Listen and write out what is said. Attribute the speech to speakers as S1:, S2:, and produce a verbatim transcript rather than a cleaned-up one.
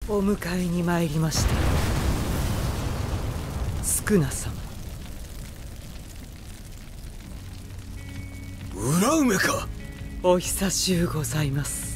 S1: お迎えに参りました。スクナ様。
S2: 裏梅か。
S1: お久しゅうございます。